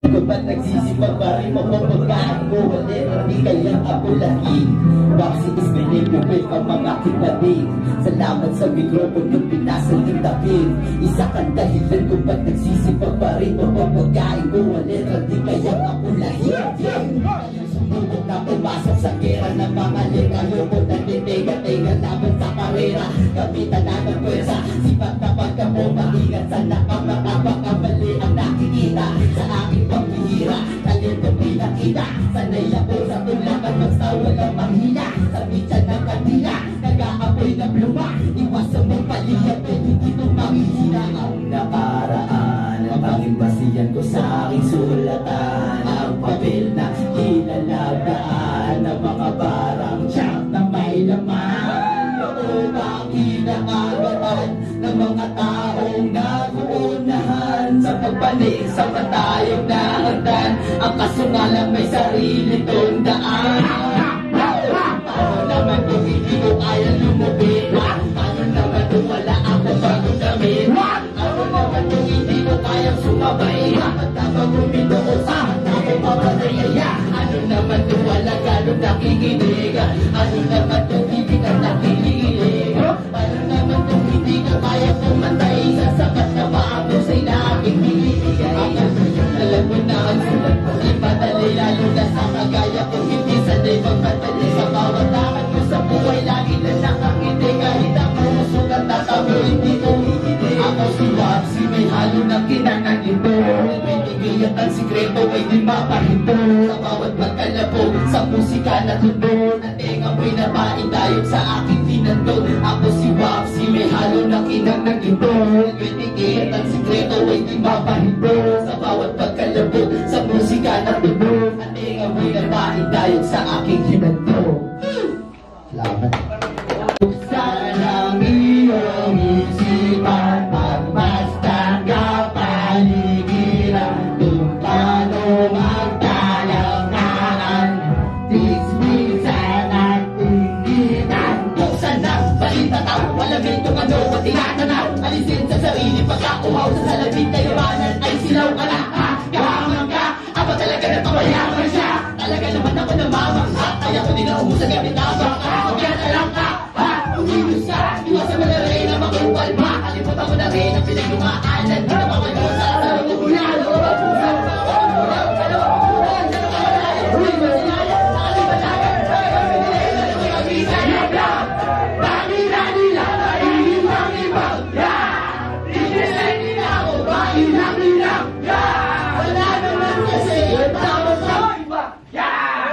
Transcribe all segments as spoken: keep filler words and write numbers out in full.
Kung ba't nagsisipag pa rin mapapagkaan ko, ulit, hindi kayang ako lagi. Boxing is manipulate ang mga kinabi. Salamat sa mikrofon kung pinasal ng tapin. Isa kang dahilan kung ba't nagsisipag pa rin mapapagkaan ko, ulit, hindi kayang ako lagi. Sumubok na pumasok sa gera ng mga lir. Ayoko na tinega-tega laban sa karera. Gamitan na ng pwersa, sipat na pagkamo. Maingat sana ang mga makamali ang nakikita sa aking pagbihira. Talento pinakita, sanay ako sa tulakan, basta walang manghina. Sa mitya ng kanila, nag-aapoy na pluma. Iwasan mong paliyat, pwede dito manghihina. Ang nakaraan, ang pag-imbasiyan ko sa aking sulatan. Ang papel na hinalagaan ng mga barang tiyak na may laman. Noon ang inaagaran ng mga taong naguunahan. Sa pagbalik sa patayong nahandan, ang kaso nga lang may sarili tong daan. Paano naman kung hindi ko kaya lumupit? Paano naman kung wala ako bagong damit? Paano naman kung hindi ko kayang sumabay? Dapat na ba bumito ko sa ako papadayaya? Ano naman kung wala ganong nakikinig? Ano naman kung hindi ka nakikinig? Paano naman kung hindi ko kaya pumatay? Sasapat na ba ako sa'y nakikibigay? Alam mo na ang sulat ko, ipadali lalo na sa kagaya kung hindi sanay magmadali. Sa bawat lakad ko sa buhay, lagi na nakangiti. Kahit ako musukat at ako hindi tumigili. Ako si Waxy, may halo na kinanang ito. May tigiyat ang sikreto ay di mapahinto. Sa bawat pagkalabog, sa musika na tundo. Nating amoy na maindayog sa aking tinandog. Ako si Waxy, may halo na kinanang ito. May tigiyat ang sikreto ay di mapahinto. Sa bawat pagkalabog, sa musika na tundo. Nating amoy na maindayog sa aking tinandog. Salamat. Buksan ang iyong isipan, magmasdan ka paligiran, kung paano magtalangaan, tismisan at inggitan. Buksan ang balintataw, alamin kung ano at tinatanaw, alisin sa sarili pagkakuhaw sa salamin, kayamanan ay silaw ka na. Ha, kahamang ka, ako talaga na pabayaman siya. Talaga naman ako namamangha, kaya ko din na umusa gamit ang baka. Kaya alam ka, ha, umilos ka, iwasan mo na rin na makupal pa. Kalimutan mo na rin ang pinagmamaanan, di na mawala sa sarang ulan. Sa bawat ulang, dalawang ulan, dalawang ulan, uwi mo sinaya, nakalimutan, kaya pinilay na lang ang isay na blang. Nangila-nila, naiibang-ibang, ya! Pinilay nila ako, mailang-ilang, ya! Wala naman kasi yung tawag sa iba, ya!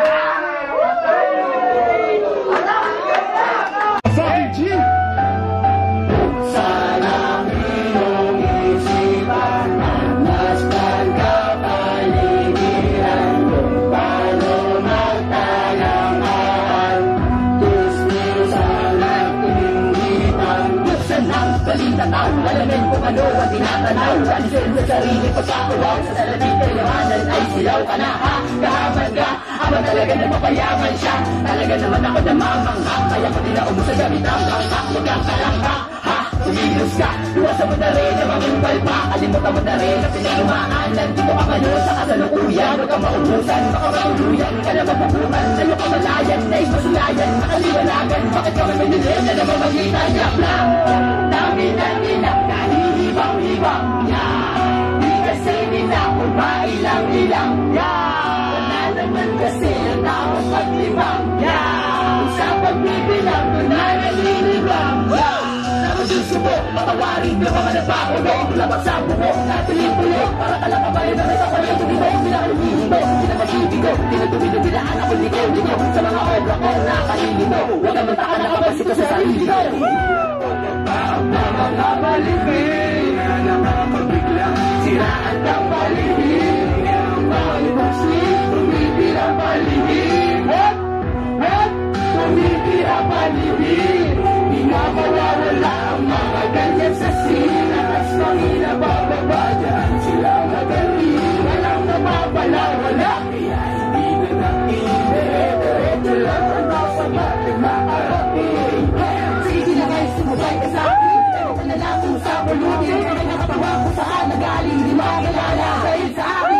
Balintataw, alamin kung ano ang tinatanaw. Alisin sa sarili pagkakuhaw sa salamin, kayamanan ay silaw ka na. Ha, kahaman ka, ako talaga na mapayaman siya. Talaga naman ako namamangha, kaya ko din na umusa gamit ang bangka. Huwag ka lang ka, ha, umilos ka, iwasan mo na rin na mamumpal pa. Kalimutan mo na rin na pinagmaanan, dito ka man sa kasalukuyan. Huwag ka maubusan, baka mauluyan ka na mapuputan. Sa'yo ka malayan, na ismasulayan, makaliwanagan. Bakit ka may manilim na namamagitan? Yak lang, dami-dami-lang, nahihibang-hibang niya. Di kasi nila kung mailang-ilang niya. Wala naman kasi ang tawag pag-libang niya. Kung sa pagbibilang, kung na nalilibang niya. Nakusubok, matawarin ng mga nagpakulong. Labas sa bubok, natuloy-tuloy. Para talang kabayo na may kapalit. Hindi mo yung pinakaluhihito, pinakasibigo. Tinutubido, pinaanak ko, ligaw-ligaw. Sa mga obra ko, nakalimito. Huwag ang mataka na kapasito sa sarili ko. Ang mga balibig na nakapagbilang, siraan ng balibig. Ang mga muslim, tumipira balibig. What? What? Tumipira balibig. Di na mawawala ang mga ganyan sa sila. As mangina bababa dyan, sila magaling. Walang napapala, wala. Kaya hindi na nakinig. Diretso lang ang nasa bating makarapin. Sige na guys, sumubay ka sa akin. Tanong ka na lang kung sa pulutin. Kaya nakatawa ko saan nagaling, di makakilala. Dahil sa akin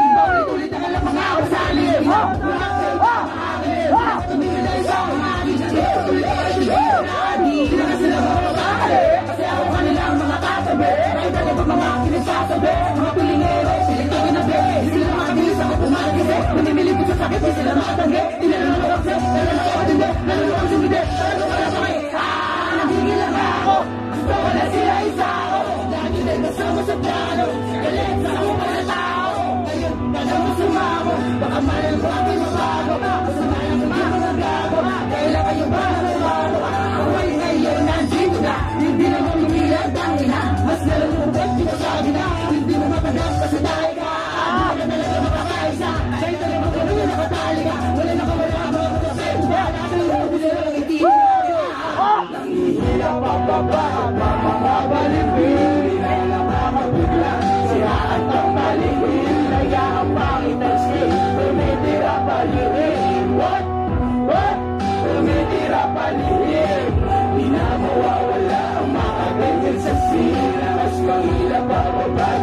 sabi, mga pilingero, pilit na ginabi. Di sila makabilis ako pumalagisi. Manimilip ko sa sakit, di sila makatanggi. Di na lang ako akse, nalala ako hindi, nalala ako sumide, nalala ko na kami. Ah, nagigil lang ako, gusto ko na sila isa ako. Lagi na kasama sa plano, galit sa ako mga tao. Ngayon, kada mo sumamo, baka malal ko aking mabago. Kasamayan ko mga gago, kailan kayo ba nalabago? Ako ay ngayon nandito na, hindi na mamigilan tangina. Mas nalulubot dito sa gina, hindi mo mapadang kasi dahil ka. Hindi ka talaga makakaisa, sa'yo talaga kami na nakatali ka. Wala na kawala mo ako sa senda, nakatulog na lang itin. Nangihila pababa at mga balibin, ay lang makabigla, siraan ang balibin. Kaya ang pangit ang skin, tumitira balibin. What? What? Tumitira balibin. Di na mawawala ang mga ganyan sa skin. Mas pangila pa ba?